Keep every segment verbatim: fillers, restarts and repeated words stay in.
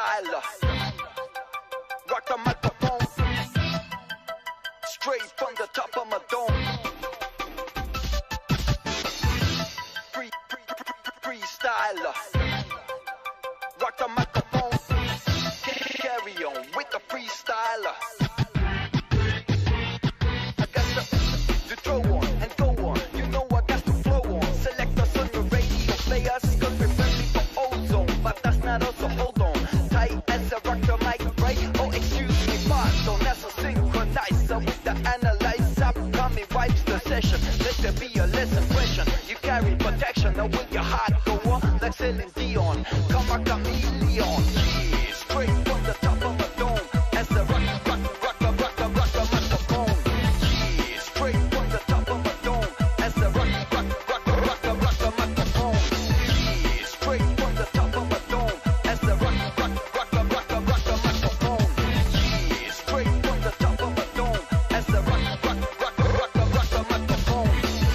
freestyler. Rock the microphone, straight from the top of my dome. Free, free, free, freestyler. Rock the microphone, carry on with the freestyler. I got to, to throw on and go on. You know I got to flow on. Select us on your radio players, cause we're friendly for ozone. But that's not us, so hold on. Tight as a rock the mic, right? Oh, excuse me, pardon. That's a synchronizer with the analyzer. Coming wipes the session. Let there be a less impression. You carry protection, now will your heart go on? Like Celine Dion, come a chameleon. Yeah, straight from the top of a dome. As the rock, rock, rock, rock, rock, rock, rock the microphone. Yeah, straight from the top of a dome. As the rock, rock, rock, rock, rock, rock the microphone. Yeah, straight from the top of a dome. As the rock, rock, rock, rock, rock, rock the microphone. Yeah, straight from the top of a dome. As the rock, rock, rock, rock, rock, rock the microphone.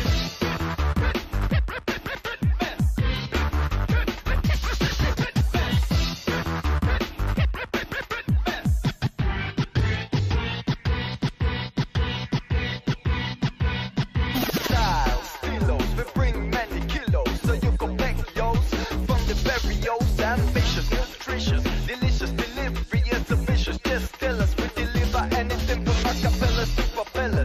Styles, stilos, we bring many kilos, so you go back, yo's. From the barrios, ambitious, nutritious, delicious delivery is ambitious. Just tell us, we deliver anything from acapellas to papellas.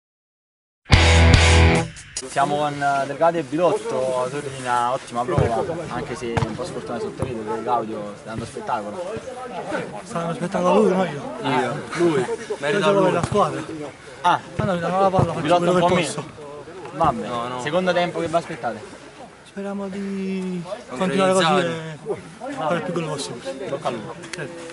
Siamo con Delgado e Bilotto, tu in una ottima prova, anche se un po' sfortunato sotto video, perché Claudio sta dando spettacolo. Sta dando spettacolo lui, no io? Io, lui, Merita lui per la squadra. Ah, Quando mi danno la palla faccio Bilotto quello un che po' posso. meno. Vabbè, No, no. secondo tempo che vi aspettate? Speriamo di continuare così e fare il più gol possibile. Bocca al lupo.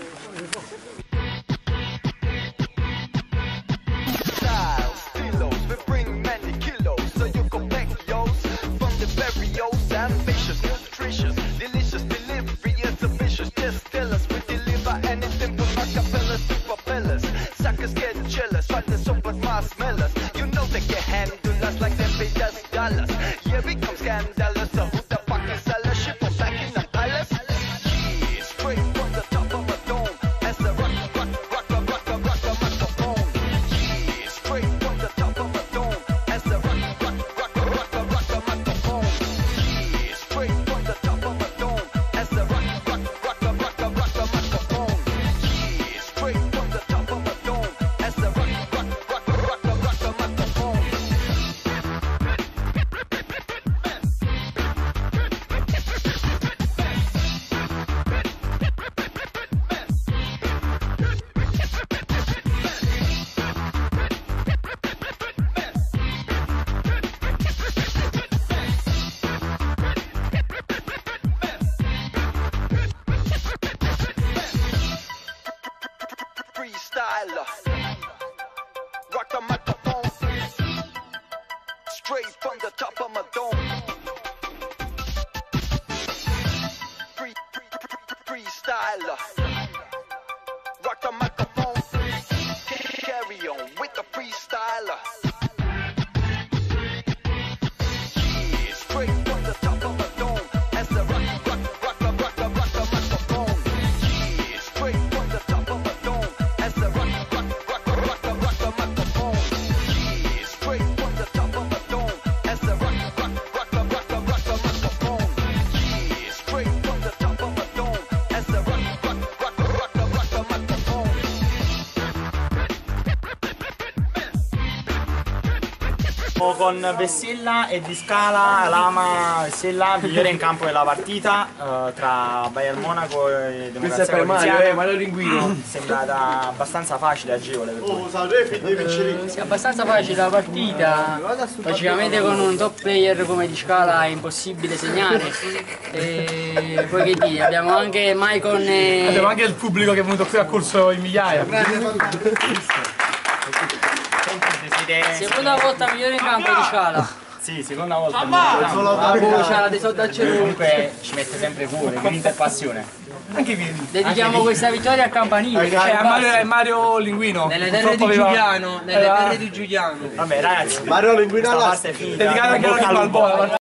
Styles, stilos, we bring many kilos, so you go back, yo's. From the barrios, ambitious, nutritious, delicious delivery is ambitious. Just tell us, we deliver anything from acapellas to papellas. Suckers get jealous, but they're so but marshmallows. You know they can handle us like them pay us dollars. Yeah, we come scandalous, so who the fuck is seller? Shit from back in the palace. Yeah, straight from the top of a dome. As the rock, rock, rock, rock, rock, rock, rock the microphone. Yeah, straight from the top of a dome. As the rock, rock, rock, rock, rock, rock the microphone. Yeah, straight from the top of a dome. As the rock, rock, rock, rock, rock, rock, rock the microphone. Yeah, straight from the top of a dome. As the rock, rock, rock, rock, rock, rock the microphone. Freestyler, rock the microphone, straight from the top of my dome. Free, free, free, freestyler, rock the microphone, carry on with the freestyler. Yeah, straight from the top of my dome. As the rock, rock, rock, rock, rock, rock, rock the microphone. Yeah, straight from the top of my dome. As the rock, rock, rock, rock, rock, rock, rock the microphone. Yeah, straight from the top of my dome. As the rock, rock, rock, rock, rock, rock, rock the microphone. Yeah, straight from the top of my dome. As the rock, rock, rock, rock, rock, rock, rock the microphone. Con Vessilla e Di Scala, Lama, Vessilla, migliore in campo della partita eh, tra Bayern Monaco e Questo è Democrazia per Mario, Cristiana. eh, Mario Linguino. Sembrata abbastanza facile e agevole per voi. Sì, abbastanza facile la partita, logicamente con un top player come Di Scala è impossibile segnare. E poi che dire, abbiamo anche Maicon e... Abbiamo anche il pubblico che è venuto qui a corso in migliaia. Seconda volta migliore in campo Di Scala. Sì, seconda volta. La voce di Soddacero. Comunque ci mette sempre cuore, grinta e passione. Anche Vieni. Dedichiamo questa vittoria a Campanile. Cioè, a Mario, a Mario Linguino. Nelle terre di aveva... Giuliano, nelle aveva... terre di Giuliano. Vabbè ragazzi, Mario Linguino questa alla parte è finita. Dedicato anche Bocca a al lupo. Balboa.